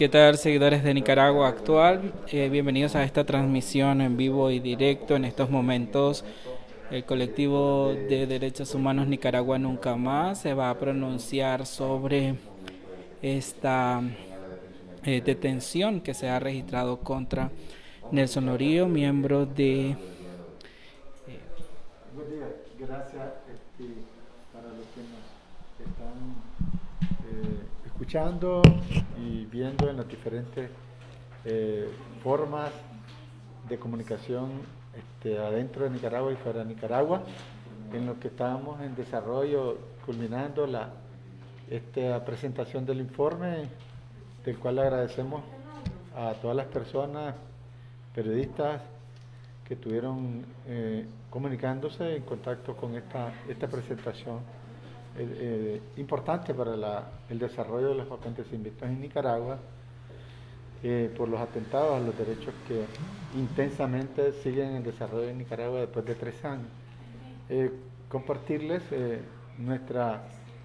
¿Qué tal, seguidores de Nicaragua Actual? Bienvenidos a esta transmisión en vivo y directo. En estos momentos, el colectivo de derechos humanos Nicaragua Nunca Más se va a pronunciar sobre esta detención que se ha registrado contra Nelson Lorío, miembro de... Buen día, gracias para los que nos están escuchando y viendo en las diferentes formas de comunicación adentro de Nicaragua y fuera de Nicaragua, en lo que estamos en desarrollo, culminando esta presentación del informe, del cual agradecemos a todas las personas, periodistas, que estuvieron comunicándose en contacto con esta presentación importante para el desarrollo de los acontecimientos en Nicaragua, por los atentados a los derechos que intensamente siguen en desarrollo en Nicaragua después de 3 años. Compartirles nuestra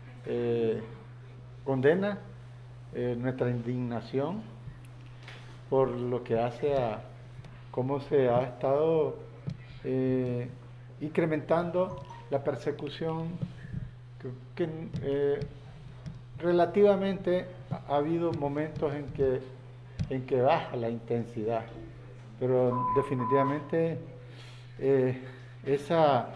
condena, nuestra indignación por lo que hace a cómo se ha estado incrementando la persecución que relativamente ha habido momentos en que baja la intensidad, pero definitivamente ese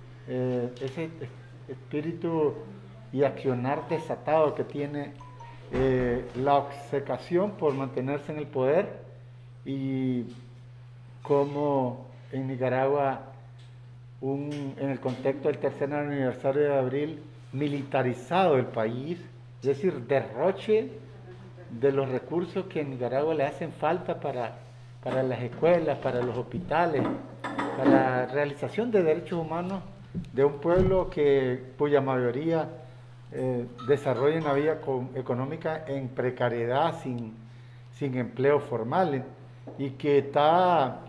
espíritu y accionar desatado que tiene la obcecación por mantenerse en el poder, y como en Nicaragua, en el contexto del tercer aniversario de abril, militarizado el país, es decir, derroche de los recursos que en Nicaragua le hacen falta para las escuelas, para los hospitales, para la realización de derechos humanos de un pueblo cuya mayoría desarrolla una vida económica en precariedad, sin empleo formal, y que está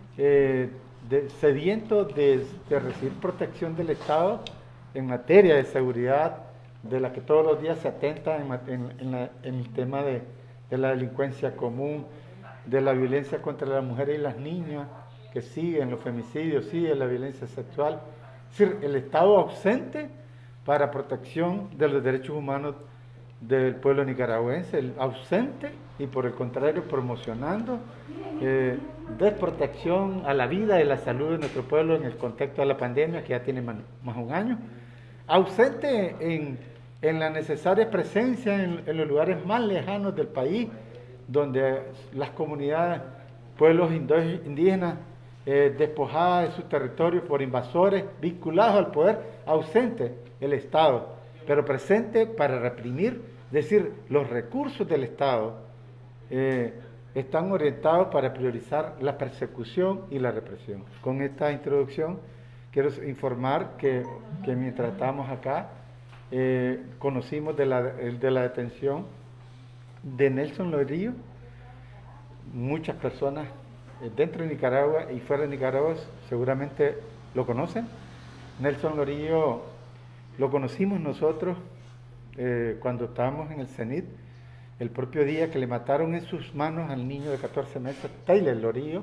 sediento de recibir protección del Estado en materia de seguridad, de la que todos los días se atenta en el tema de la delincuencia común, de la violencia contra las mujeres y las niñas, que siguen los femicidios, sigue la violencia sexual. Es decir, el Estado ausente para protección de los derechos humanos del pueblo nicaragüense, el ausente, y por el contrario promocionando desprotección a la vida y la salud de nuestro pueblo en el contexto de la pandemia, que ya tiene más de un año, ausente en la necesaria presencia en los lugares más lejanos del país, donde las comunidades, pueblos indígenas, despojadas de sus territorios por invasores, vinculados al poder, ausente el Estado, pero presente para reprimir. Es decir, los recursos del Estado están orientados para priorizar la persecución y la represión. Con esta introducción quiero informar que mientras estábamos acá, conocimos de la detención de Nelson Lorío. Muchas personas dentro de Nicaragua y fuera de Nicaragua seguramente lo conocen. Nelson Lorío lo conocimos nosotros cuando estábamos en el CENIT, el propio día que le mataron en sus manos al niño de 14 meses, Taylor Lorío.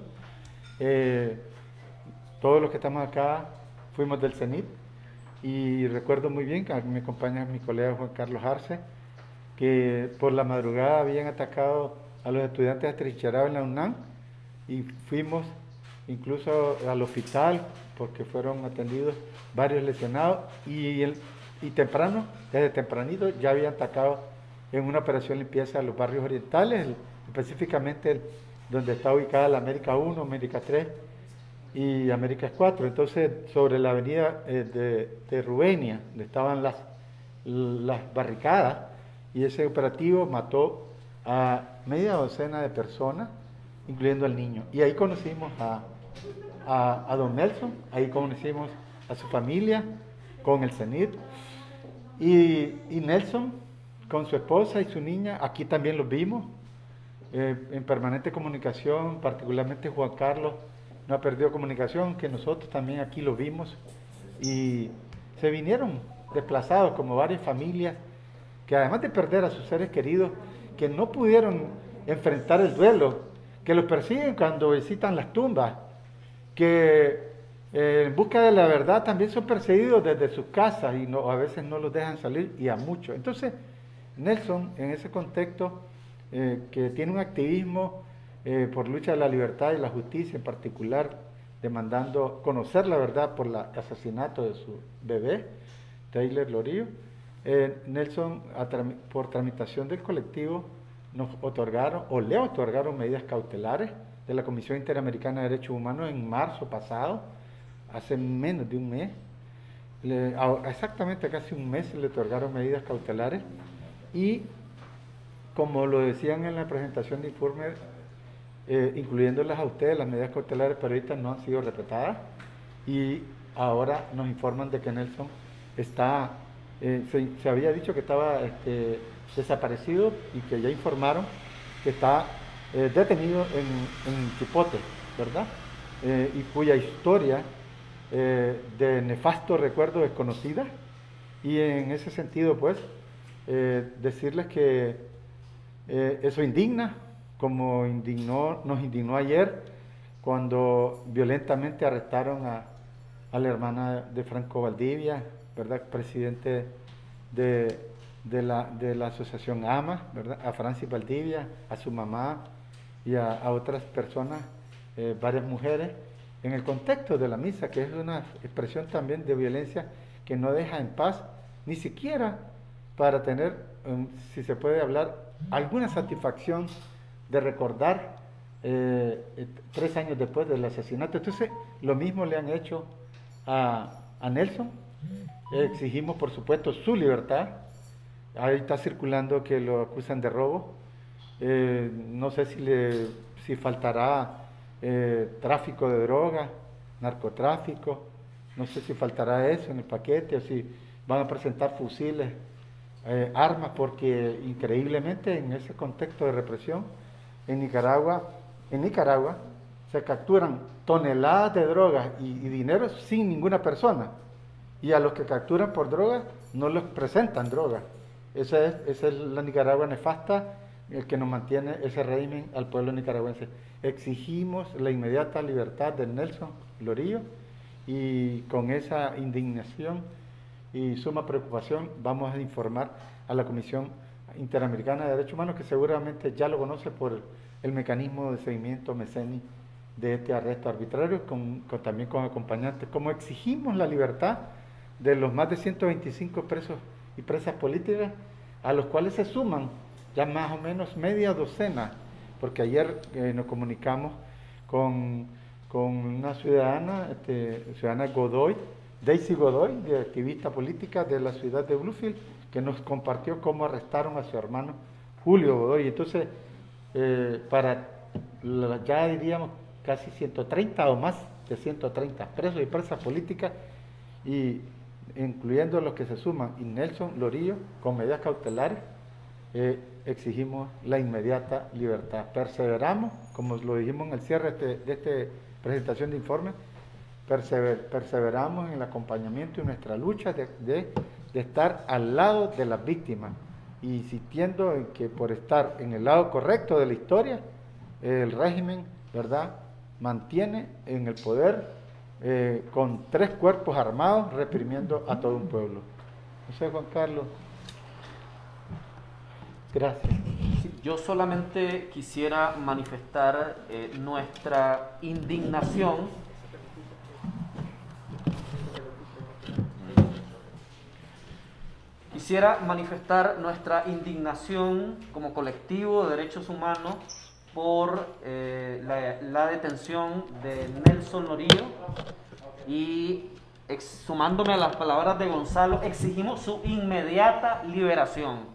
Todos los que estamos acá fuimos del CENIT, y recuerdo muy bien que me acompaña mi colega Juan Carlos Arce, que por la madrugada habían atacado a los estudiantes atrincherados en la UNAM, y fuimos incluso al hospital porque fueron atendidos varios lesionados, y temprano, desde tempranito, ya habían atacado en una operación limpieza a los barrios orientales, específicamente donde está ubicada la América 1, América 3 y América 4. Entonces, sobre la avenida de Rubenia, donde estaban las barricadas, y ese operativo mató a media docena de personas, incluyendo al niño. Y ahí conocimos a don Nelson, ahí conocimos a su familia con el CENIT, y Nelson con su esposa y su niña, aquí también los vimos, en permanente comunicación, particularmente Juan Carlos no ha perdido comunicación, que nosotros también aquí los vimos, y se vinieron desplazados como varias familias que, además de perder a sus seres queridos, que no pudieron enfrentar el duelo, que los persiguen cuando visitan las tumbas, que en busca de la verdad también son perseguidos desde sus casas y a veces no los dejan salir, y a muchos. Entonces, Nelson, en ese contexto, que tiene un activismo por lucha de la libertad y la justicia, en particular demandando conocer la verdad por el asesinato de su bebé, Taylor Lorillo, Nelson, por tramitación del colectivo, nos otorgaron o le otorgaron medidas cautelares de la Comisión Interamericana de Derechos Humanos en marzo pasado, hace menos de un mes. Exactamente casi un mes le otorgaron medidas cautelares, y como lo decían en la presentación de informe, incluyéndolas a ustedes, las medidas cautelares pero ahorita no han sido respetadas, y ahora nos informan de que Nelson está, se había dicho que estaba desaparecido, y que ya informaron que está detenido en Chipote, ¿verdad? Y cuya historia de nefasto recuerdo es conocida, y en ese sentido pues decirles que eso indigna, como nos indignó ayer cuando violentamente arrestaron a la hermana de Franco Valdivia, ¿verdad? Presidente de la asociación AMA, ¿verdad? A Francis Valdivia, a su mamá y a otras personas, varias mujeres, en el contexto de la misa, que es una expresión también de violencia que no deja en paz, ni siquiera para tener, si se puede hablar, alguna satisfacción de recordar 3 años después del asesinato. Entonces, lo mismo le han hecho a Nelson. Exigimos, por supuesto, su libertad. Ahí está circulando que lo acusan de robo. No sé si faltará tráfico de drogas, narcotráfico, no sé si faltará eso en el paquete, o si van a presentar fusiles, armas, porque increíblemente en ese contexto de represión en Nicaragua se capturan toneladas de drogas y dinero sin ninguna persona, y a los que capturan por drogas no les presentan drogas. Esa es la Nicaragua nefasta, el que nos mantiene ese régimen al pueblo nicaragüense. Exigimos la inmediata libertad de Nelson Lorillo, y con esa indignación y suma preocupación vamos a informar a la Comisión Interamericana de Derechos Humanos, que seguramente ya lo conoce por el mecanismo de seguimiento MECENI de este arresto arbitrario, también con acompañantes. Como exigimos la libertad de los más de 125 presos y presas políticas, a los cuales se suman ya más o menos media docena, porque ayer nos comunicamos con una ciudadana, ciudadana Godoy, Daisy Godoy, de activista política de la ciudad de Bluefield, que nos compartió cómo arrestaron a su hermano Julio Godoy. Entonces, ya diríamos casi 130 o más de 130 presos y presas políticas, y incluyendo los que se suman, y Nelson Lorillo, con medidas cautelares, exigimos la inmediata libertad. Perseveramos, como lo dijimos en el cierre de esta presentación de informe, perseveramos en el acompañamiento y nuestra lucha de estar al lado de las víctimas, y insistiendo en que por estar en el lado correcto de la historia, el régimen, ¿verdad?, mantiene en el poder con 3 cuerpos armados reprimiendo a todo un pueblo. No sé, Juan Carlos. Gracias. Yo solamente quisiera manifestar nuestra indignación como colectivo de derechos humanos por la detención de Nelson Lorillo, y sumándome a las palabras de Gonzalo, exigimos su inmediata liberación.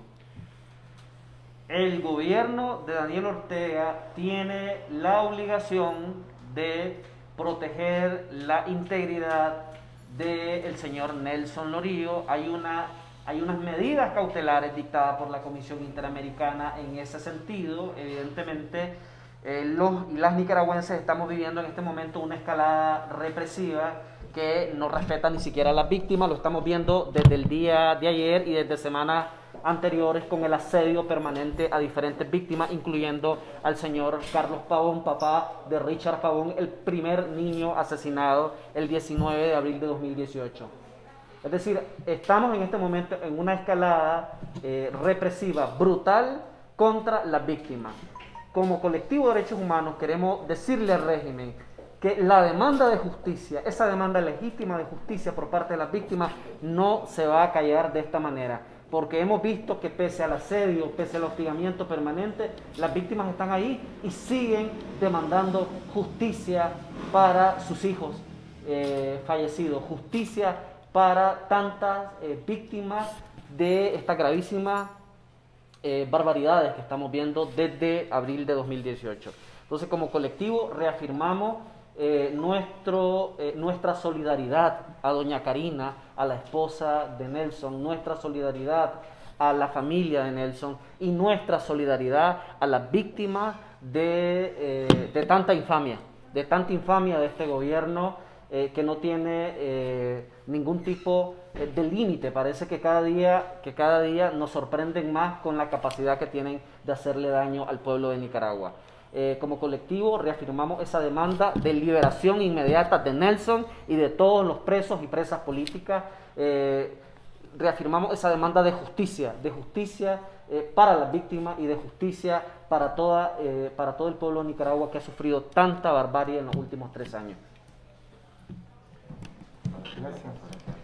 El gobierno de Daniel Ortega tiene la obligación de proteger la integridad del señor Nelson Lorillo. Hay unas medidas cautelares dictadas por la Comisión Interamericana en ese sentido. Evidentemente, los y las nicaragüenses estamos viviendo en este momento una escalada represiva que no respeta ni siquiera a las víctimas. Lo estamos viendo desde el día de ayer y desde semanas anteriores con el asedio permanente a diferentes víctimas, incluyendo al señor Carlos Pavón, papá de Richard Pavón, el primer niño asesinado el 19 de abril de 2018. Es decir, estamos en este momento en una escalada represiva, brutal, contra las víctimas. Como colectivo de derechos humanos queremos decirle al régimen que la demanda de justicia, esa demanda legítima de justicia por parte de las víctimas, no se va a callar de esta manera, porque hemos visto que pese al asedio, pese al hostigamiento permanente, las víctimas están ahí y siguen demandando justicia para sus hijos fallecidos, justicia para tantas víctimas de esta gravísima barbaridades que estamos viendo desde abril de 2018. Entonces, como colectivo, reafirmamos nuestra solidaridad a doña Karina, a la esposa de Nelson, nuestra solidaridad a la familia de Nelson y nuestra solidaridad a las víctimas de tanta infamia de este gobierno que no tiene ningún tipo de límite. Parece que cada día nos sorprenden más con la capacidad que tienen de hacerle daño al pueblo de Nicaragua. Como colectivo reafirmamos esa demanda de liberación inmediata de Nelson y de todos los presos y presas políticas. Reafirmamos esa demanda de justicia para las víctimas y de justicia para todo el pueblo de Nicaragua que ha sufrido tanta barbarie en los últimos 3 años. Gracias.